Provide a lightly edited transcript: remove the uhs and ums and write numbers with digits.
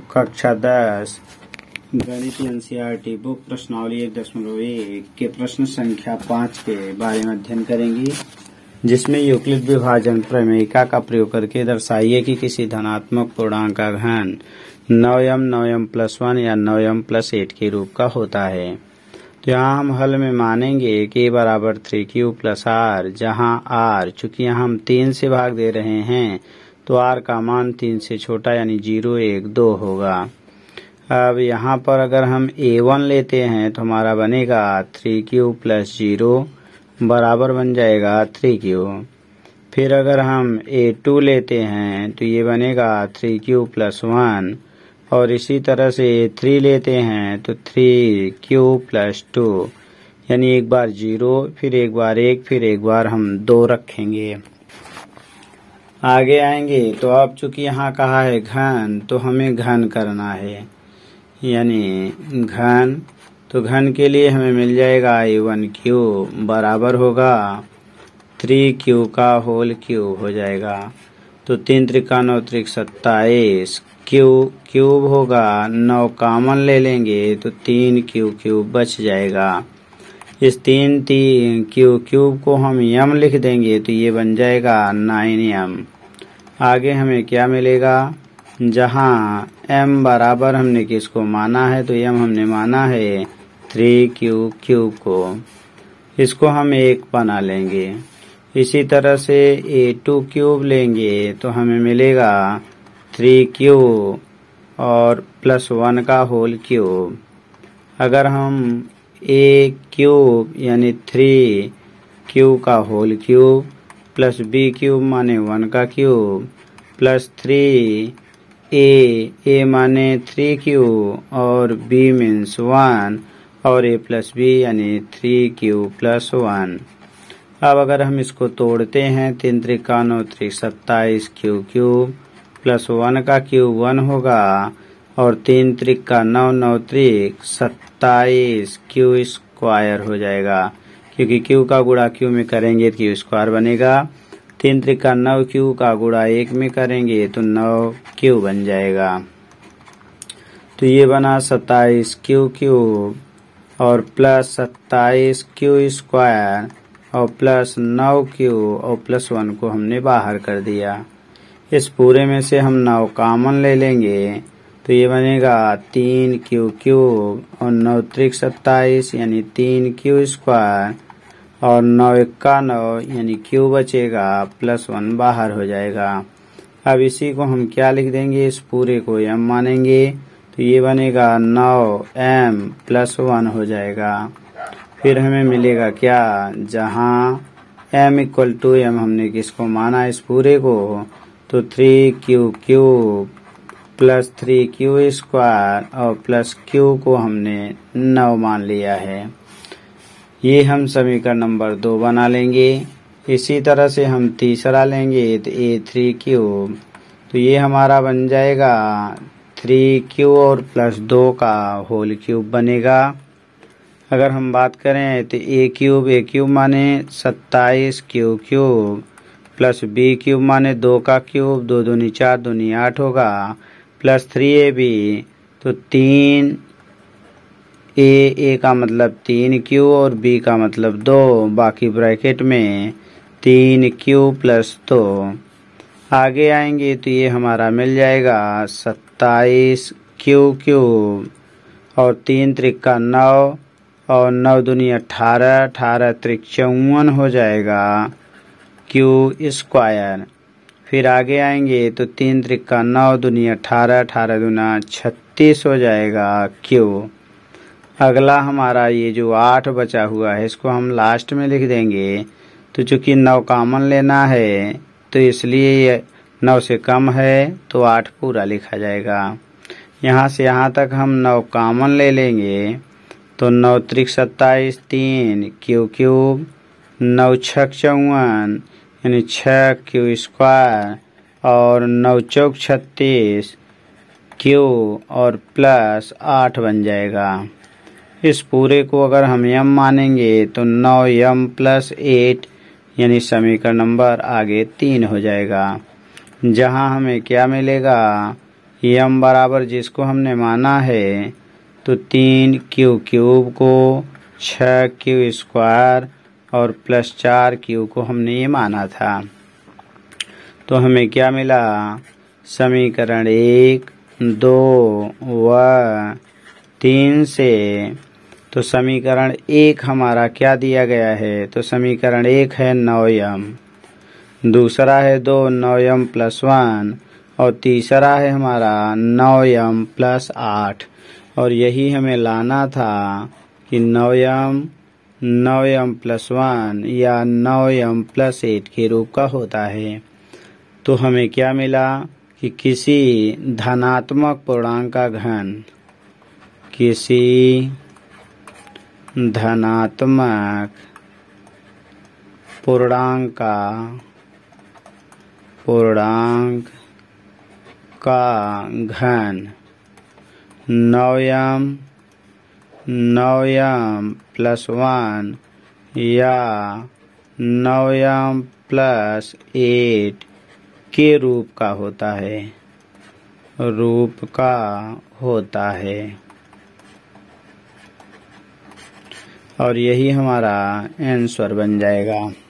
कक्षा 10 गणित NCERT book प्रश्नावली 1.1 के प्रश्न संख्या 5 के बारे में अध्ययन करेंगे, जिसमें यूक्लिड विभाजन प्रमेयिका का प्रयोग करके दर्शाइए कि किसी धनात्मक पूर्णांक का घन 9m+1 या 9m+8 के रूप का होता है। तो यहाँ हम हल में मानेंगे कि बराबर 3q + r, जहाँ r चूंकि यहाँ हम 3 से भाग दे रहे हैं तो r का मान 3 से छोटा यानी 0, 1, 2 होगा। अब यहाँ पर अगर हम a1 लेते हैं तो हमारा बनेगा 3q + 0 बराबर बन जाएगा 3q। फिर अगर हम a2 लेते हैं तो ये बनेगा 3q + 1, और इसी तरह से a3 लेते हैं तो 3q + 2 यानी एक बार 0, फिर एक बार 1, फिर एक बार हम 2 रखेंगे। आगे आएंगे तो अब चूंकि यहाँ कहा है घन, तो हमें घन करना है, यानी घन। तो घन के लिए हमें मिल जाएगा a1q बराबर होगा 3q का होल क्यूब हो जाएगा। तो 3 त्रिका 9 त्रिक 27, क्यूब होगा 9 कॉमन ले लेंगे तो 3q³ बच जाएगा। इस 3q³ को हम m लिख देंगे तो ये बन जाएगा 9m। आगे हमें क्या मिलेगा, जहाँ m बराबर हमने किसको माना है, तो m हमने माना है 3q³ को, इसको हम 1 बना लेंगे। इसी तरह से a2³ लेंगे तो हमें मिलेगा 3q और +1 का होल क्यूब। अगर हम a³ यानी 3q का होल क्यूब प्लस b³ माने 1 का क्यूब प्लस 3a माने 3q और b मीन्स 1 और a + b यानी 3q + 1। अब अगर हम इसको तोड़ते हैं 3 त्रिका 9 त्रिक 27 q³ प्लस 1 का क्यूब 1 होगा और 3 त्रिका 9 9 त्रिक 27 q² हो जाएगा, क्योंकि q का गुणा q में करेंगे तो q² बनेगा। 3 त्रिका 9q का गुणा 1 में करेंगे तो 9q बन जाएगा। तो ये बना 27q³ और प्लस 27q² और प्लस 9q और +1 को हमने बाहर कर दिया। इस पूरे में से हम 9 कॉमन ले लेंगे तो ये बनेगा 3q³ और 9 त्रिक 27 यानी 3q² और 9 1 9 यानी q बचेगा, +1 बाहर हो जाएगा। अब इसी को हम क्या लिख देंगे, इस पूरे को m मानेंगे तो ये बनेगा 9m+1 हो जाएगा। फिर हमें मिलेगा क्या, जहाँ m = m हमने किसको माना इस पूरे को, तो 3q³ प्लस 3q² और प्लस q को हमने 9 मान लिया है। ये हम समीकरण नंबर 2 बना लेंगे। इसी तरह से हम तीसरा लेंगे तो a3³ तो ये हमारा बन जाएगा 3q और प्लस 2 का होल क्यूब बनेगा। अगर हम बात करें तो a³ माने 27q³ प्लस b³ माने 2 का क्यूब, 2 दूनी 4 दूनी 8 होगा, प्लस 3ab तो 3a का मतलब 3q और b का मतलब 2, बाकी ब्रैकेट में 3q + 2। आगे आएंगे तो ये हमारा मिल जाएगा 27q³ और 3 त्रिका 9 और 9 दूनी 18, 18 त्रिक 54 हो जाएगा q²। फिर आगे आएंगे तो 3 त्रिका 9 दूनी 18, 18 दूना 36 हो जाएगा q। अगला हमारा ये जो 8 बचा हुआ है इसको हम लास्ट में लिख देंगे। तो चूंकि 9 कॉमन लेना है तो इसलिए ये 9 से कम है तो 8 पूरा लिखा जाएगा। यहाँ से यहाँ तक हम 9 कॉमन ले लेंगे तो 9 त्रिक 27 3q³ 9 6 54 यानी 6q² और 9 चौक 36 q और प्लस 8 बन जाएगा। इस पूरे को अगर हम m मानेंगे तो 9m+8 यानी समीकरण नंबर आगे 3 हो जाएगा, जहां हमें क्या मिलेगा, यम बराबर जिसको हमने माना है तो 3 क्यू क्यूब को 6 क्यू स्क्वायर और प्लस 4 क्यू को हमने ये माना था। तो हमें क्या मिला? समीकरण 1, 2 व 3 से। तो समीकरण 1 हमारा क्या दिया गया है? तो समीकरण 1 है 9m, दूसरा है 2 9m प्लस 1 और तीसरा है हमारा 9m प्लस 8। और यही हमें लाना था कि 9m प्लस 1 या 9m प्लस 8 के रूप का होता है। तो हमें क्या मिला कि किसी धनात्मक पूर्णांक का घन, किसी धनात्मक पूर्णांक का घन 9m प्लस 1 या 9m प्लस 8 के रूप का होता है। और यही हमारा आंसर बन जाएगा।